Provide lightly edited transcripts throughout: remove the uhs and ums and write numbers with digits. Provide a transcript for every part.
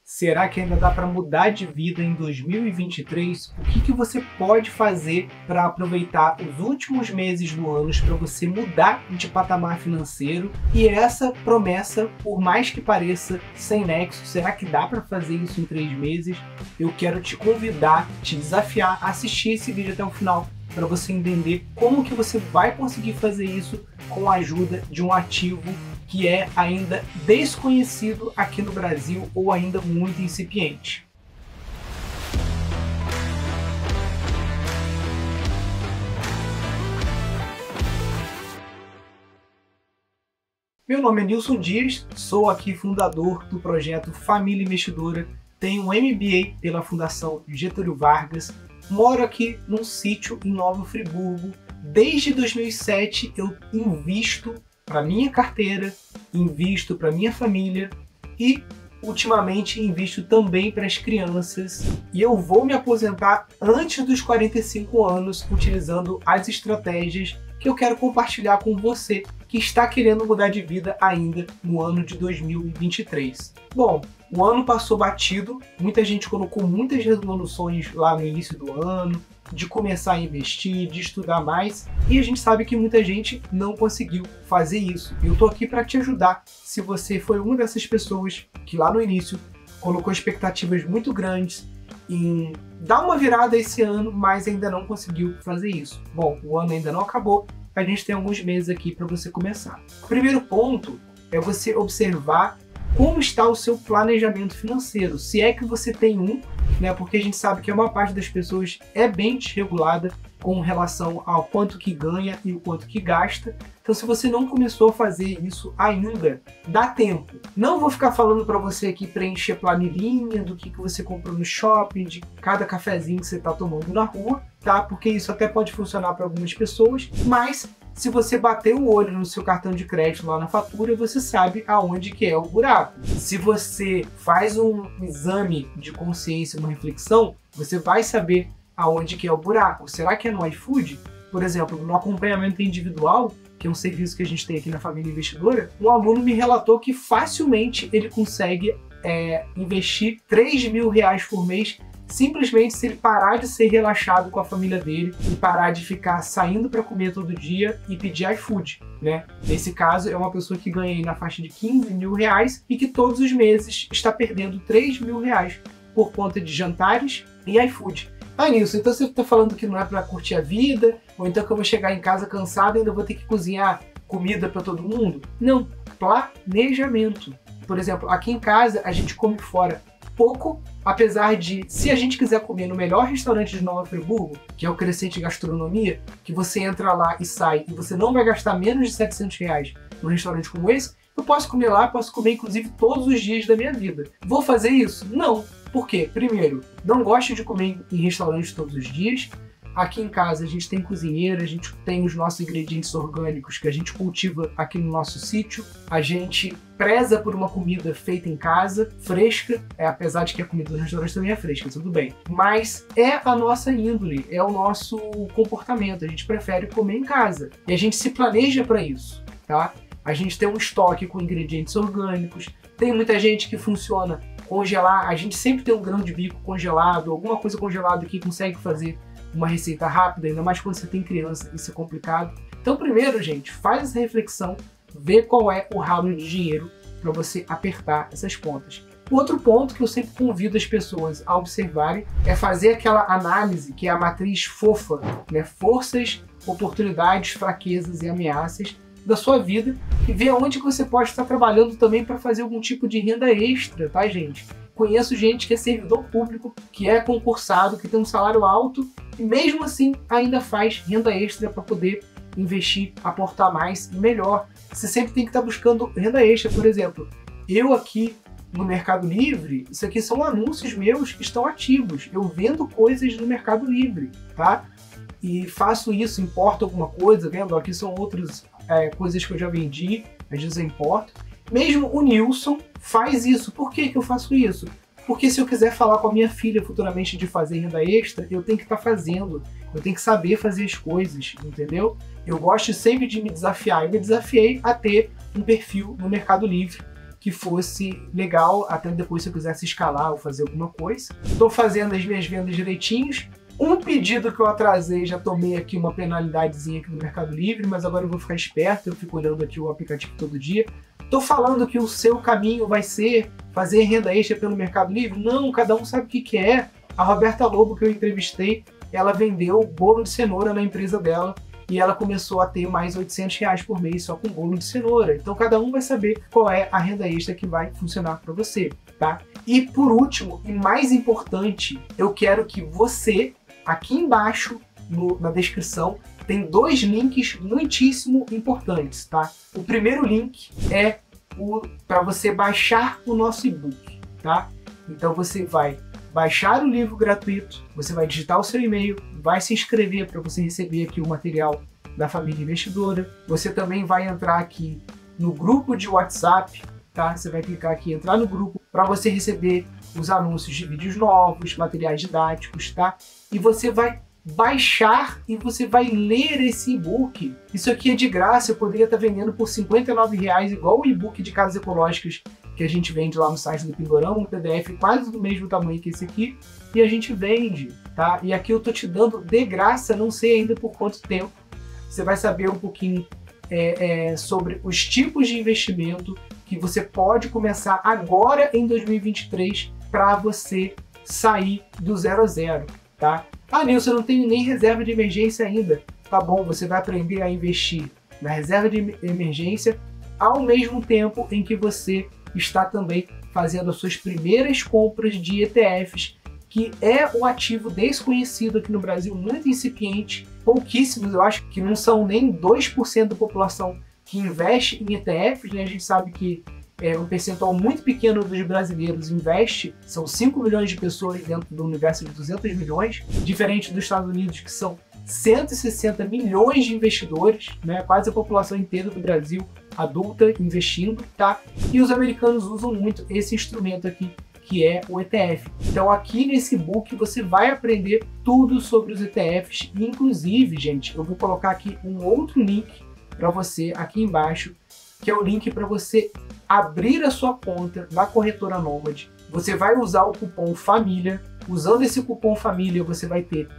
Será que ainda dá para mudar de vida em 2023? O que você pode fazer para aproveitar os últimos meses do ano para você mudar de patamar financeiro? E essa promessa, por mais que pareça sem nexo, será que dá para fazer isso em 3 meses? Eu quero te convidar, te desafiar a assistir esse vídeo até o final, para você entender como que você vai conseguir fazer isso com a ajuda de um ativo que é ainda desconhecido aqui no Brasil ou ainda muito incipiente. Meu nome é Nilson Dias, sou aqui fundador do projeto Família Investidora, tenho um MBA pela Fundação Getúlio Vargas, moro aqui num sítio em Nova Friburgo. Desde 2007 eu invisto para minha carteira, invisto para minha família e ultimamente invisto também para as crianças. E eu vou me aposentar antes dos 45 anos utilizando as estratégias que eu quero compartilhar com você que está querendo mudar de vida ainda no ano de 2023. Bom, o ano passou batido, muita gente colocou muitas resoluções lá no início do ano, de começar a investir, de estudar mais, e a gente sabe que muita gente não conseguiu fazer isso. Eu tô aqui para te ajudar. Se você foi uma dessas pessoas que lá no início colocou expectativas muito grandes em dar uma virada esse ano, mas ainda não conseguiu fazer isso. Bom, o ano ainda não acabou, a gente tem alguns meses aqui para você começar. O primeiro ponto é você observar como está o seu planejamento financeiro, se é que você tem um, né? Porque a gente sabe que a maior parte das pessoas é bem desregulada com relação ao quanto que ganha e o quanto que gasta. Então, se você não começou a fazer isso ainda, dá tempo. Não vou ficar falando para você aqui preencher planilhinha do que você comprou no shopping, de cada cafezinho que você está tomando na rua, tá? Porque isso até pode funcionar para algumas pessoas, mas se você bater o olho no seu cartão de crédito lá na fatura, você sabe aonde que é o buraco. Se você faz um exame de consciência, uma reflexão, você vai saber aonde que é o buraco. Será que é no iFood? Por exemplo, no acompanhamento individual, que é um serviço que a gente tem aqui na Família Investidora, um aluno me relatou que facilmente ele consegue investir R$3.000 por mês simplesmente se ele parar de ser relaxado com a família dele e parar de ficar saindo para comer todo dia e pedir iFood, né? Nesse caso, é uma pessoa que ganha aí na faixa de R$15.000 e que todos os meses está perdendo R$3.000 por conta de jantares e iFood. Ah, Nilson, então você está falando que não é para curtir a vida, ou então que eu vou chegar em casa cansado e ainda vou ter que cozinhar comida para todo mundo? Não, planejamento. Por exemplo, aqui em casa a gente come fora pouco, apesar de, se a gente quiser comer no melhor restaurante de Nova Friburgo, que é o Crescente Gastronomia, que você entra lá e sai e você não vai gastar menos de R$700 num restaurante como esse, eu posso comer lá, posso comer inclusive todos os dias da minha vida. Vou fazer isso? Não. Por quê? Primeiro, não gosto de comer em restaurante todos os dias. Aqui em casa a gente tem cozinheira, a gente tem os nossos ingredientes orgânicos que a gente cultiva aqui no nosso sítio. A gente preza por uma comida feita em casa, fresca, apesar de que a comida do restaurante também é fresca, tudo bem. Mas é a nossa índole, é o nosso comportamento, a gente prefere comer em casa. E a gente se planeja para isso, tá? A gente tem um estoque com ingredientes orgânicos, tem muita gente que funciona congelar, a gente sempre tem um grão de bico congelado, alguma coisa congelada que consegue fazer uma receita rápida, ainda mais quando você tem criança, isso é complicado. Então primeiro, gente, faz essa reflexão, vê qual é o ralo de dinheiro para você apertar essas pontas. O outro ponto que eu sempre convido as pessoas a observarem é fazer aquela análise que é a matriz FOFA, né? Forças, oportunidades, fraquezas e ameaças da sua vida, e ver onde que você pode estar trabalhando também para fazer algum tipo de renda extra, tá, gente? Conheço gente que é servidor público, que é concursado, que tem um salário alto e mesmo assim ainda faz renda extra para poder investir, aportar mais e melhor. Você sempre tem que estar buscando renda extra. Por exemplo, eu aqui no Mercado Livre, isso aqui são anúncios meus que estão ativos. Eu vendo coisas no Mercado Livre, tá? E faço isso, importo alguma coisa, vendo? Aqui são outras coisas que eu já vendi, às vezes eu importo. Mesmo o Nilson faz isso. Por que que eu faço isso? Porque se eu quiser falar com a minha filha futuramente de fazer renda extra, eu tenho que estar fazendo. Eu tenho que saber fazer as coisas, entendeu? Eu gosto sempre de me desafiar. Eu me desafiei a ter um perfil no Mercado Livre. que fosse legal, até depois se eu quisesse escalar ou fazer alguma coisa. Estou fazendo as minhas vendas direitinhos. Um pedido que eu atrasei, já tomei aqui uma penalidadezinha aqui no Mercado Livre, mas agora eu vou ficar esperto, eu fico olhando aqui o aplicativo todo dia. Estou falando que o seu caminho vai ser fazer renda extra pelo Mercado Livre? Não, cada um sabe o que é. A Roberta Lobo, que eu entrevistei, ela vendeu bolo de cenoura na empresa dela e ela começou a ter mais R$800 por mês só com bolo de cenoura. Então cada um vai saber qual é a renda extra que vai funcionar para você, tá? E por último, e mais importante, eu quero que você, aqui embaixo na descrição, tem 2 links muitíssimo importantes, tá? O primeiro link é para você baixar o nosso e-book, tá? Então você vai baixar o livro gratuito, você vai digitar o seu e-mail, vai se inscrever para você receber aqui o material da Família Investidora. Você também vai entrar aqui no grupo de WhatsApp, tá? Você vai clicar aqui, entrar no grupo, para você receber os anúncios de vídeos novos, materiais didáticos, tá? E você vai baixar e você vai ler esse e-book. Isso aqui é de graça, eu poderia estar vendendo por R$59, igual o e-book de casas ecológicas que a gente vende lá no site do Pindorama, um PDF quase do mesmo tamanho que esse aqui, e a gente vende, tá? E aqui eu tô te dando de graça, não sei ainda por quanto tempo. Você vai saber um pouquinho sobre os tipos de investimento que você pode começar agora em 2023 para você sair do 0 a 0, tá? Ah, Nilson, eu não tenho nem reserva de emergência ainda. Tá bom, você vai aprender a investir na reserva de emergência ao mesmo tempo em que você está também fazendo as suas primeiras compras de ETFs, que é um ativo desconhecido aqui no Brasil, muito incipiente, pouquíssimos, eu acho que não são nem 2% da população que investe em ETFs, né? A gente sabe que um percentual muito pequeno dos brasileiros investe, são 5 milhões de pessoas dentro do universo de 200 milhões, diferente dos Estados Unidos, que são 160 milhões de investidores, né? Quase a população inteira do Brasil adulta investindo, tá? E os americanos usam muito esse instrumento aqui, que é o ETF. Então aqui nesse book você vai aprender tudo sobre os ETFs, e inclusive, gente, eu vou colocar aqui um outro link para você aqui embaixo, que é o link para você abrir a sua conta na corretora Nômade. Você vai usar o cupom FAMILHA. Usando esse cupom FAMILHA, você vai ter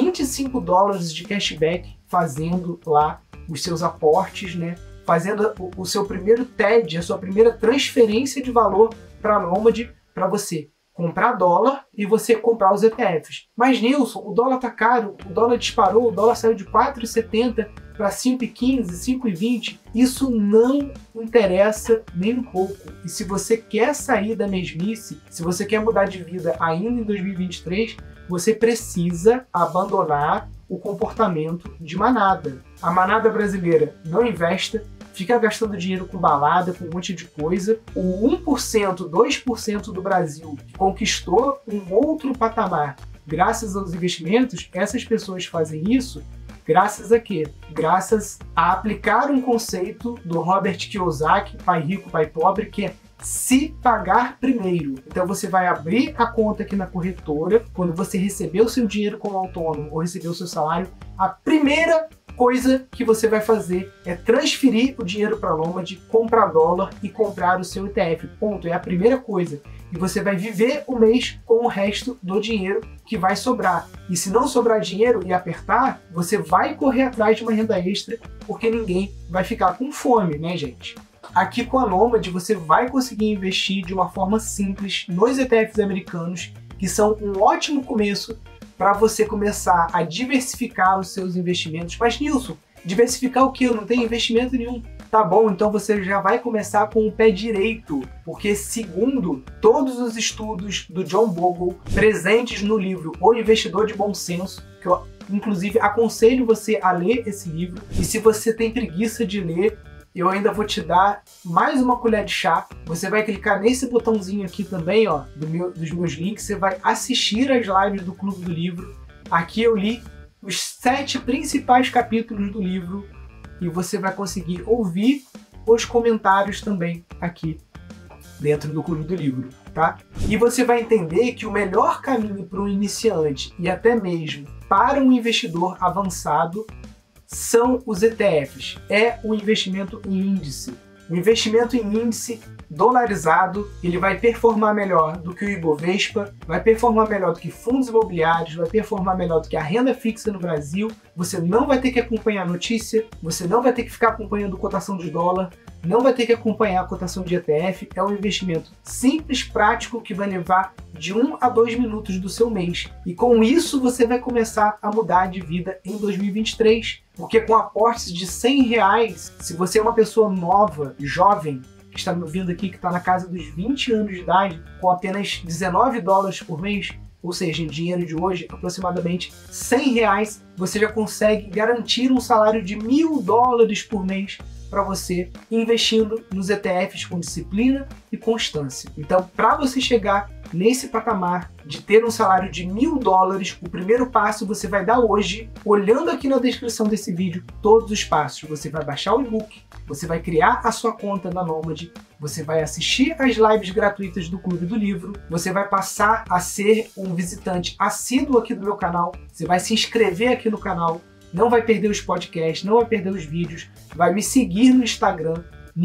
$25 de cashback fazendo lá os seus aportes, né? Fazendo o seu primeiro TED, a sua primeira transferência de valor para a Nômade, para você comprar dólar e você comprar os ETFs. Mas Nilson, o dólar tá caro, o dólar disparou, o dólar saiu de 4,70 para 5,15, 5,20. Isso não interessa nem um pouco. E se você quer sair da mesmice, se você quer mudar de vida ainda em 2023, você precisa abandonar o comportamento de manada. A manada brasileira não investe, fica gastando dinheiro com balada, com um monte de coisa. O 1%, 2% do Brasil que conquistou um outro patamar graças aos investimentos, essas pessoas fazem isso graças a quê? Graças a aplicar um conceito do Robert Kiyosaki, Pai Rico, Pai Pobre, que é se pagar primeiro. Então você vai abrir a conta aqui na corretora, quando você receber o seu dinheiro como autônomo ou receber o seu salário, a primeira coisa que você vai fazer é transferir o dinheiro para a Nômade, comprar dólar e comprar o seu ETF. Ponto. É a primeira coisa. E você vai viver o mês com o resto do dinheiro que vai sobrar. E se não sobrar dinheiro e apertar, você vai correr atrás de uma renda extra, porque ninguém vai ficar com fome, né, gente? Aqui com a Nômade você vai conseguir investir de uma forma simples nos ETFs americanos, que são um ótimo começo para você começar a diversificar os seus investimentos. Mas Nilson, diversificar o que? Eu não tenho investimento nenhum. Tá bom, então você já vai começar com o pé direito, porque segundo todos os estudos do John Bogle presentes no livro O Investidor de Bom Senso, que eu inclusive aconselho você a ler esse livro, e se você tem preguiça de ler, eu ainda vou te dar mais uma colher de chá. Você vai clicar nesse botãozinho aqui também, ó, dos meus links. Você vai assistir as lives do Clube do Livro. Aqui eu li os 7 principais capítulos do livro e você vai conseguir ouvir os comentários também aqui dentro do Clube do Livro, tá? E você vai entender que o melhor caminho para um iniciante e até mesmo para um investidor avançado são os ETFs, é o investimento em índice. O investimento em índice dolarizado, ele vai performar melhor do que o Ibovespa, vai performar melhor do que fundos imobiliários, vai performar melhor do que a renda fixa no Brasil. Você não vai ter que acompanhar a notícia, você não vai ter que ficar acompanhando cotação de dólar, não vai ter que acompanhar a cotação de ETF. É um investimento simples, prático, que vai levar de 1 a 2 minutos do seu mês. E com isso você vai começar a mudar de vida em 2023. Porque com aportes de R$100, se você é uma pessoa nova, jovem, que está me ouvindo aqui, que está na casa dos 20 anos de idade, com apenas $19 por mês, ou seja, em dinheiro de hoje, aproximadamente R$100, você já consegue garantir um salário de $1.000 por mês para você, investindo nos ETFs com disciplina e constância. Então, para você chegar nesse patamar de ter um salário de $1.000, o primeiro passo você vai dar hoje, olhando aqui na descrição desse vídeo, todos os passos. Você vai baixar o e-book, você vai criar a sua conta na Nomad, você vai assistir às lives gratuitas do Clube do Livro, você vai passar a ser um visitante assíduo aqui do meu canal, você vai se inscrever aqui no canal, não vai perder os podcasts, não vai perder os vídeos, vai me seguir no Instagram,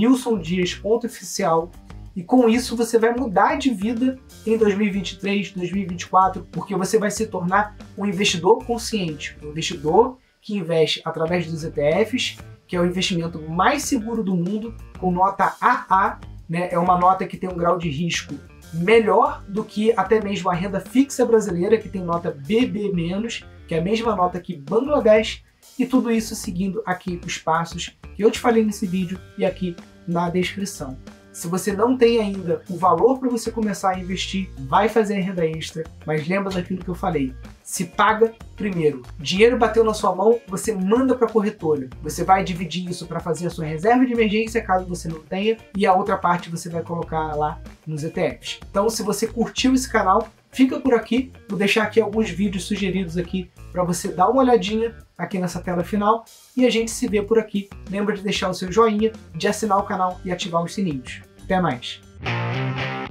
nilsondias.oficial, e com isso você vai mudar de vida em 2023, 2024, porque você vai se tornar um investidor consciente, um investidor que investe através dos ETFs, que é o investimento mais seguro do mundo, com nota AA, né? É uma nota que tem um grau de risco melhor do que até mesmo a renda fixa brasileira, que tem nota BB-, que é a mesma nota que Bangladesh, e tudo isso seguindo aqui os passos que eu te falei nesse vídeo e aqui na descrição. Se você não tem ainda o valor para você começar a investir, vai fazer a renda extra, mas lembra daquilo que eu falei. Se paga primeiro. Dinheiro bateu na sua mão, você manda para a corretora. Você vai dividir isso para fazer a sua reserva de emergência, caso você não tenha, e a outra parte você vai colocar lá nos ETFs. Então, se você curtiu esse canal, fica por aqui. Vou deixar aqui alguns vídeos sugeridos aqui para você dar uma olhadinha aqui nessa tela final, e a gente se vê por aqui. Lembra de deixar o seu joinha, de assinar o canal e ativar os sininhos. Até mais!